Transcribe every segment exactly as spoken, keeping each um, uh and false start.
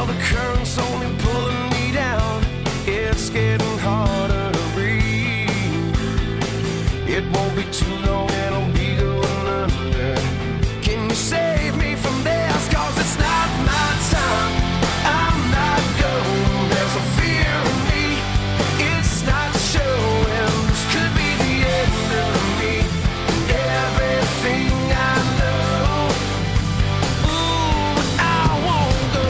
Well, the current's only pulling me down. It's getting harder to breathe. It won't be too long and I'll be going under. Can you save me from this? Cause it's not my time. I'm not going. There's a fear in me. It's not showing. This could be the end of me and everything I know. Ooh, but I won't go.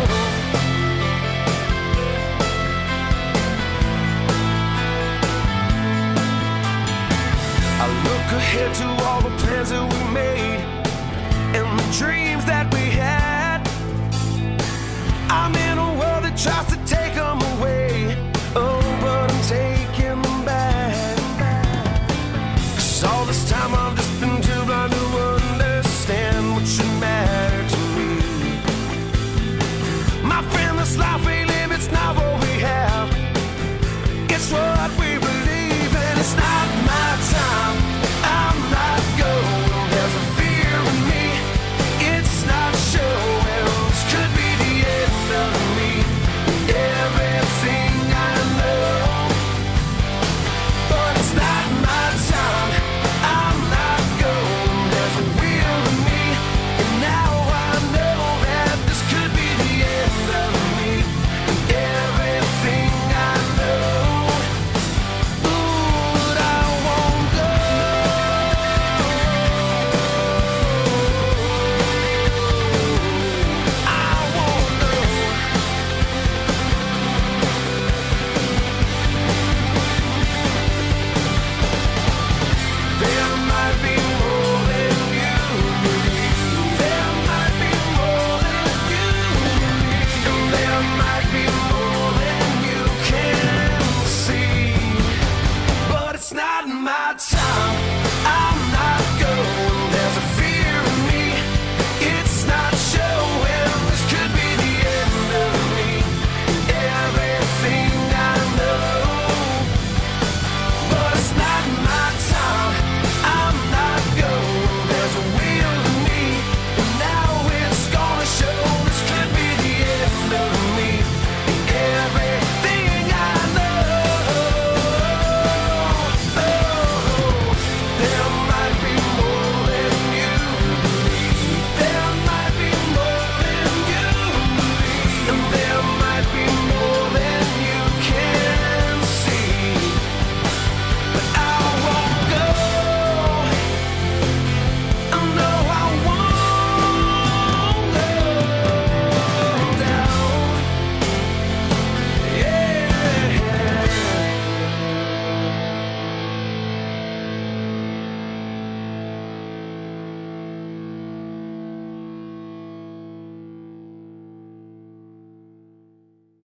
I look ahead to all the plans that we made and the dreams that we had. I'm in a world that tries to take them away. Oh, but I'm taking them back. Cause all this time I've just been too blind to understand what should matter to me. My friend, this life we live, it's not what